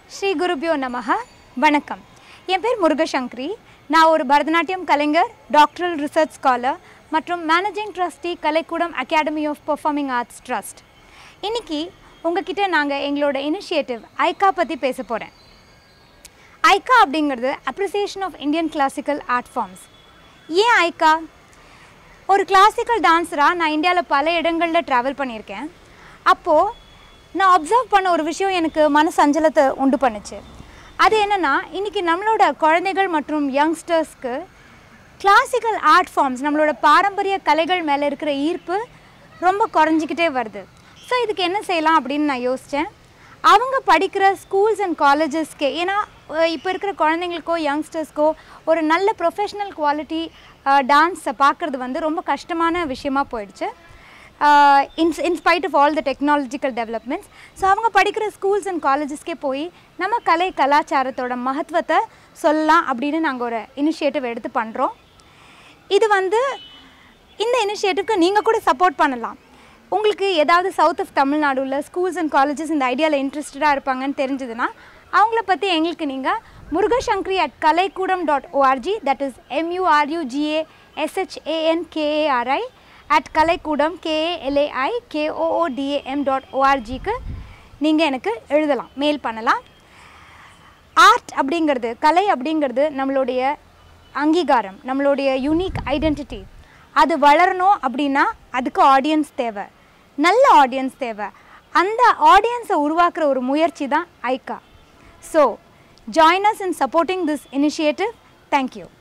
Shri Gurubhyo Namaha, Vanakkam. என் பேர் முருகசங்கரி. நான் ஒரு பரதநாட்டியம் கலைஞர், டாக்டரல் ரிசர்ச் ஸ்காலர் மற்றும் managing trustee Kalaikoodam academy of performing arts trust. இன்னைக்கு உங்ககிட்ட நாங்கள் எங்களோட இனிஷியேட்டிவ் ஐகா பற்றி பேச போகிறேன். ஐகா அப்படிங்கிறது appreciation of Indian classical art forms. ஏன் ஐகா? ஒரு கிளாசிக்கல் டான்ஸராக நான் இந்தியாவில் பல இடங்களில் ட்ராவல் பண்ணியிருக்கேன். அப்போது நான் அப்சர்வ் பண்ண ஒரு விஷயம் எனக்கு மனசஞ்சலத்தை உண்டு பண்ணுச்சு. அது என்னென்னா, இன்றைக்கி நம்மளோட குழந்தைகள் மற்றும் யங்ஸ்டர்ஸ்க்கு கிளாசிக்கல் ஆர்ட் ஃபார்ம்ஸ், நம்மளோட பாரம்பரிய கலைகள் மேலே இருக்கிற ஈர்ப்பு ரொம்ப குறைஞ்சிக்கிட்டே வருது. ஸோ இதுக்கு என்ன செய்யலாம் அப்படின்னு நான் யோசித்தேன். அவங்க படிக்கிற ஸ்கூல்ஸ் அண்ட் காலேஜஸ்க்கே, ஏன்னா இப்போ இருக்கிற குழந்தைங்களுக்கோ யங்ஸ்டர்ஸ்க்கோ ஒரு நல்ல ப்ரொஃபஷ்னல் குவாலிட்டி டான்ஸை பார்க்குறது ரொம்ப கஷ்டமான விஷயமா போயிடுச்சு. in spite of all the technological developments. So அவங்க படிக்கிற ஸ்கூல்ஸ் அண்ட் காலேஜஸ்க்கே போய் நம்ம கலை கலாச்சாரத்தோட மகத்துவத்தை சொல்லலாம் அப்படின்னு நாங்கள் ஒரு இனிஷியேட்டிவ் எடுத்து பண்ணுறோம். இது இந்த இனிஷியேட்டிவ்க்கு நீங்கள் கூட சப்போர்ட் பண்ணலாம். உங்களுக்கு ஏதாவது சவுத் ஆஃப் தமிழ்நாடுல ஸ்கூல்ஸ் அண்ட் காலேஜஸ் இந்த ஐடியாவில் இன்ட்ரெஸ்டடாக இருப்பாங்கன்னு தெரிஞ்சதுன்னா அவங்கள பற்றி எங்களுக்கு நீங்கள் murugashankari@kalaikoodam.org, that is MURUGASHANKARI @kalaikoodam KALAIKOODAM.org நீங்கள் எனக்கு எழுதலாம், மெயில் பண்ணலாம். ஆர்ட் அப்படிங்கிறது, கலை அப்படிங்கிறது நம்மளுடைய அங்கீகாரம், நம்மளுடைய யூனிக் ஐடென்டிட்டி. அது வளரணும் அப்படின்னா அதுக்கு ஆடியன்ஸ் தேவை, நல்ல ஆடியன்ஸ் தேவை. அந்த ஆடியன்ஸை உருவாக்குற ஒரு முயற்சி தான் AICA. So join us in supporting this initiative. Thank you.